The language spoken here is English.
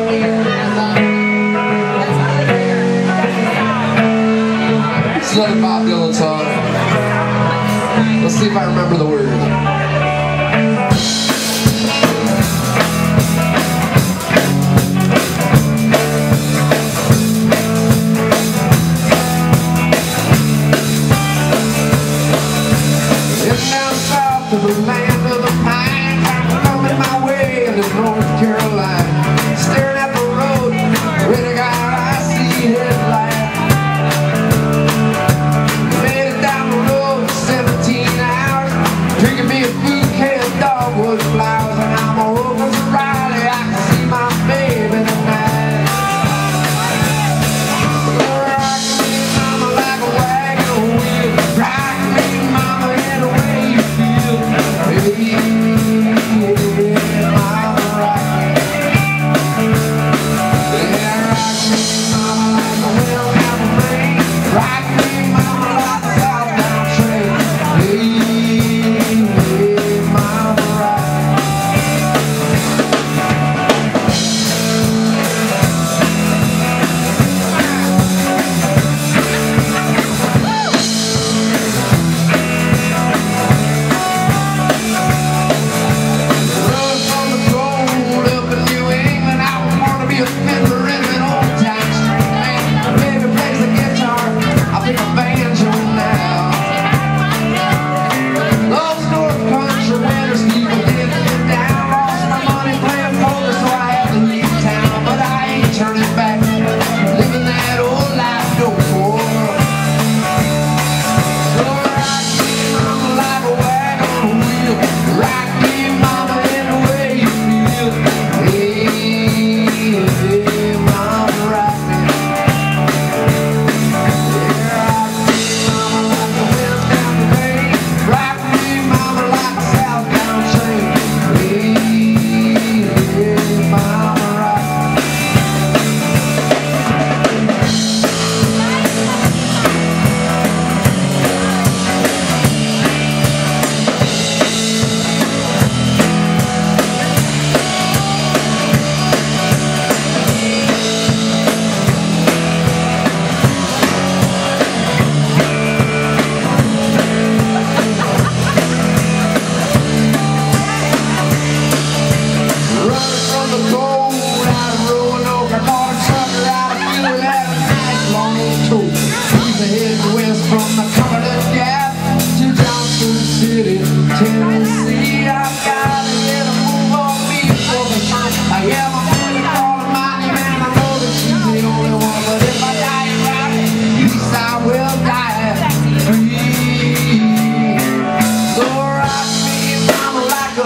It's another Bob Dylan song. Let's see if I remember the words. To the land of the pine, coming my way into North Carolina, staring at the road, ready to go, I see headlights. Made it down the road 17 hours, drinking me a bouquet of dogwood flowers, and I'm a Roadhouse Riley, I can see my baby tonight. Rock me, mama, like a wagon wheel. Rock me, mama, in a way you feel. Hey, mama, rock me. Yeah, rock me, mama, like a wheel down the lane. Rock me, mama, like a southbound train. Hey, mama, rock me. Tennessee, I've got to get a move on me for the night. I am a man calling my name, and I know that she's the only one. But if I die right, at least I will die free. So rock me, mama, like a